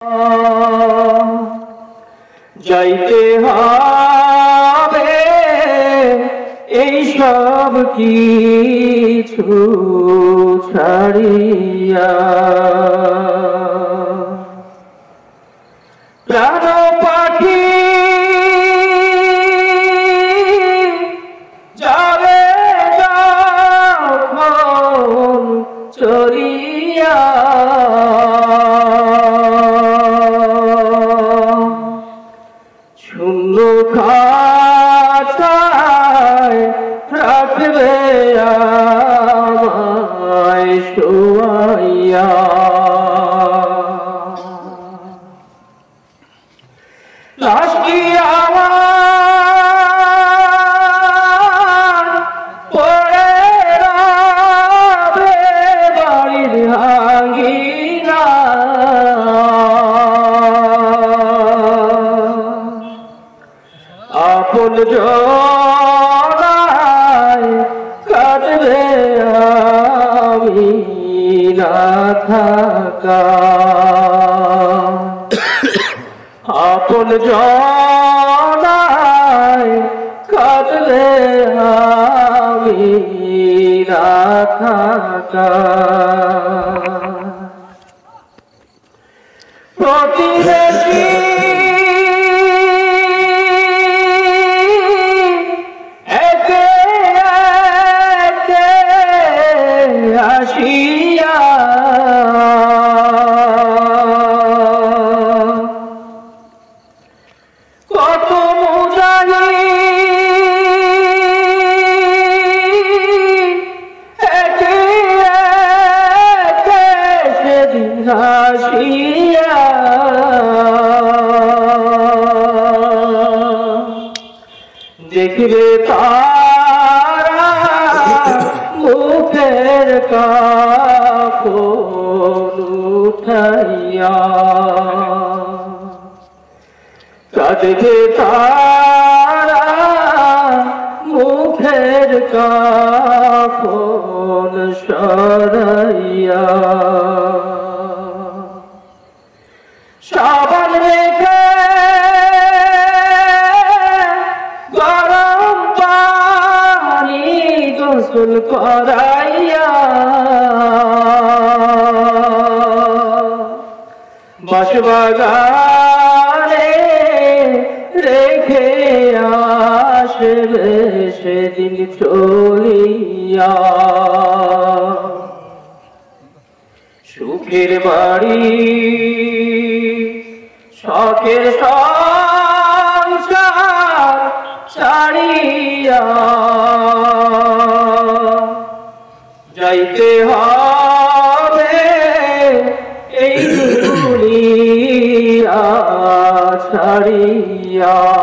যাইতে হবে এই সব কিছু ছাড়িয়া, প্রাণ পাখি যাবে যখন চলিয়া, শূন্য খাঁচায় রাখবে আমায় শোয়াইয়া। লাশটি আমার পড়ে রবে বাড়ির আঙিনা, আপন জনায় কাটবে আমি না থাকা, আপন জনায় কাটবে আমি না থাকা। প্রতিবেশী একে একে আসিয়া, কত মুজাহিদ একে একে সেদিন আসিয়া, দেখবে তারা মুখের কাপড় উঠাইয়া, কাঁদবে তারা মুখের কাপড় সরাইয়া। সাবান রেখে গরম পানি গোসল করাইয়া, বাঁশবাগানে রেখে আসবে সেদিন চলিয়া। সুখের বাড়ি শখের সংসার ছাড়িয়া, যাইতে হবে এই দুনিয়া ছাড়িয়া।